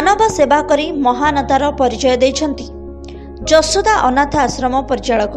मानव सेवा करी महानतार परिचय देइछन्ति जशोदा अनाथ आश्रम परिचालक।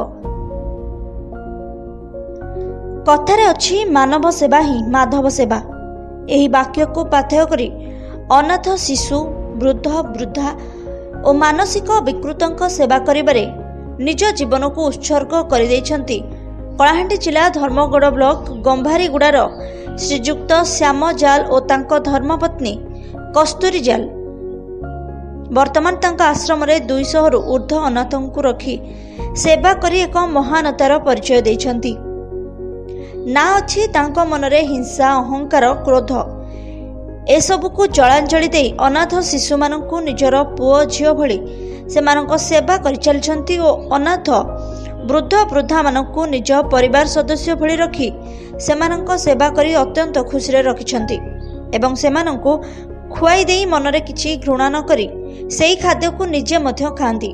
कथारे अछि मानव सेवा ही माधव सेवा। एही वाक्य को पाथेय करी अनाथ शिशु वृद्ध वृद्धा और मानसिक विकृतंक सेवा करिबारे निज जीवन को उत्सर्ग कर देइछन्ति कलाहांडी जिला धर्मगढ़ ब्लॉक गंभारीगुड़ार श्रीजुक्त श्याम जाल और तांको धर्मपत्नी कस्तूरी जाल। वर्तमान तांको आश्रम रे 200 रु ऊर्ध्व अनाथों को रखी सेवा करी एक महानतार परिचय देइछन्ति। ना अछि तांको मनरे हिंसा अहंकार क्रोध एसबू को जलांजलि दे अनाथ शिशु मानकु निजर पुओ झियो भली सेमानक सेवा करि चलछन्ति और अनाथ वृद्ध वृद्धा मानकु निज परिवार सदस्य भली रखी सेमानक सेवा करी अत्यंत खुशी रे रखिछन्ति एवं सेमानकु खुआई देई मनरे किछि घृणा न करी सेही खाद्य को निजे मध्य खांती।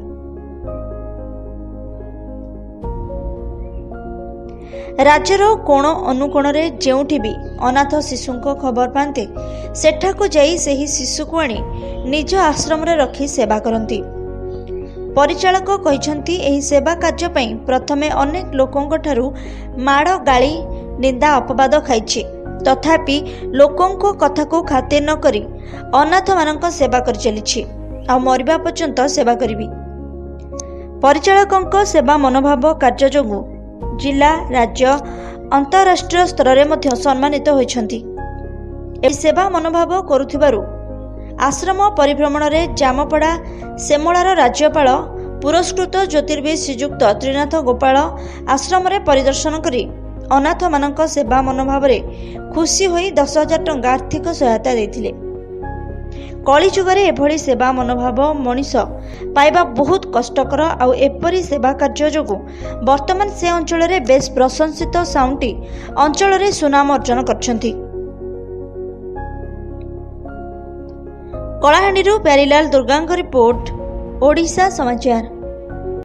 राज्यर कोण अनुकोण रे जेउठी भी अनाथ शिशु खबर पाते सेठाकु जाई सेही शिशु को आनी निज आश्रम रे रखी सेवा करती। परिचालक कहिसंती एही सेवा कार्य पई प्रथमे अनेक लोकंक ठारू माड़ गाली निंदा अपवाद खाइछि तथापि लोकंक कथा को खातिर न करी अनाथ मानक सेवा कर चलिछि आ मरिबा पर्यंत सेवा करिबी। परिचालकंक सेवा मनोभाव कार्य जोगु जिला राज्य अंतरराष्ट्रीय स्तर रे मध्य सम्मानित होइछन्ति। एही सेवा मनोभाव करुथिबारु आश्रम परिभ्रमण रे जामपड़ा सेमलार राज्यपाल पुरस्कृत ज्योतिर्विद श्रीजुक्त त्रिनाथ गोपाल आश्रम रे परिदर्शन करी अनाथ मानक सेवा मनोभाव रे खुशी होई 10,000 टंका आर्थिक सहायता देथिले। कली जुगरे एभली सेवा मनोभाव मनीष पाइबा बहुत कष्टकर आउ एपरी सेवा कार्य जोगु वर्तमान से अंचल रे बेस प्रशंसित साउंटी अंचल रे सुनाम अर्जन करछन्ति। कलाहांडी प्यारीलाल दुर्गांक रिपोर्ट ओडिशा समाचार।